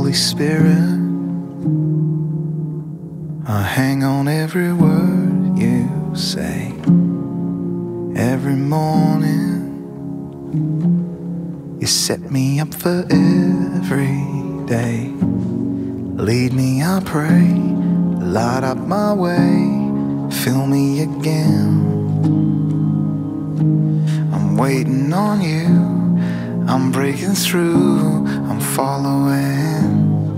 Holy Spirit, I hang on every word you say. Every morning you set me up for every day. Lead me, I pray, light up my way, fill me again. I'm waiting on you, I'm breaking through, I'm following.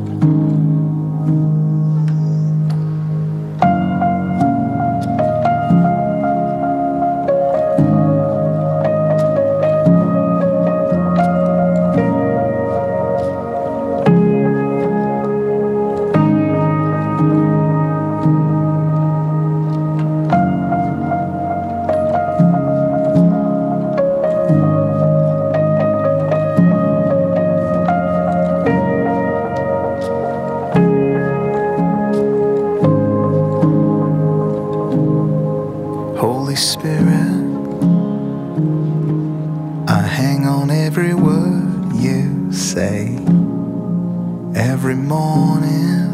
Holy Spirit, I hang on every word you say. Every morning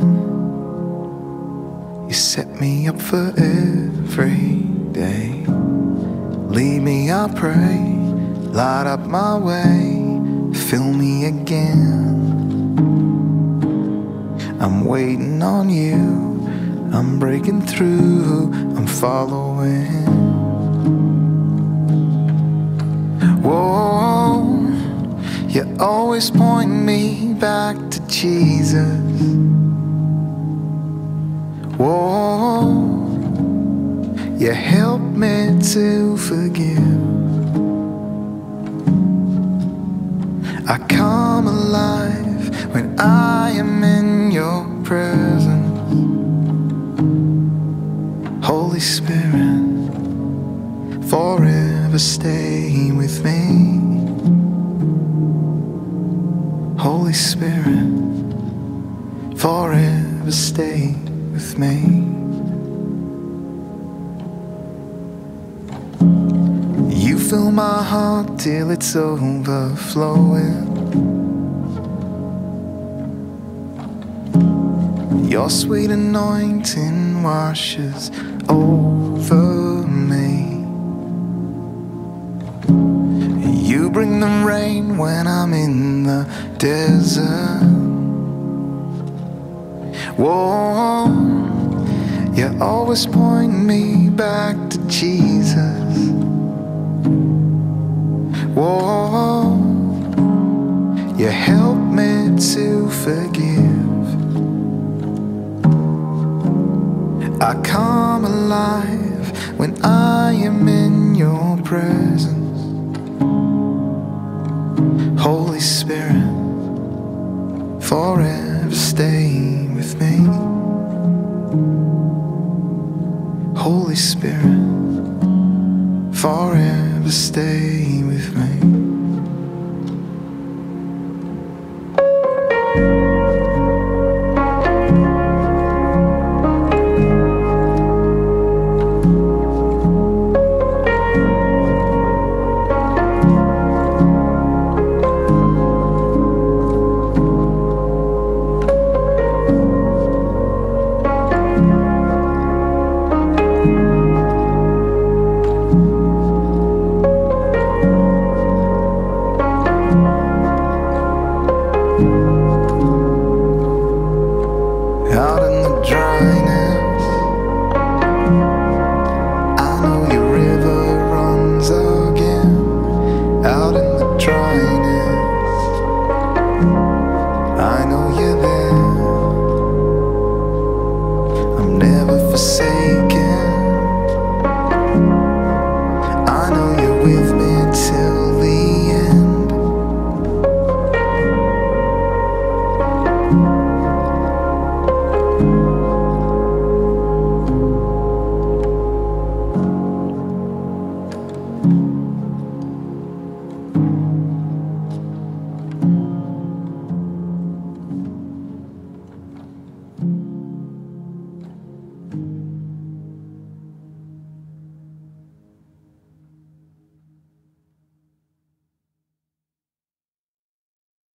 you set me up for every day. Lead me, I pray, light up my way, fill me again. I'm waiting on you, I'm breaking through, I'm following. Whoa, you always point me back to Jesus. Whoa, you help me to forgive. I come alive when I am in your presence. Holy Spirit, forever stay with me. Holy Spirit, forever stay with me. You fill my heart till it's overflowing. Your sweet anointing washes over me. You bring the rain when I'm in the desert. Whoa, you always point me back to Jesus. Whoa, you help me to forgive. I come alive when I am in your presence. Holy Spirit, forever stay with me. Holy Spirit, forever stay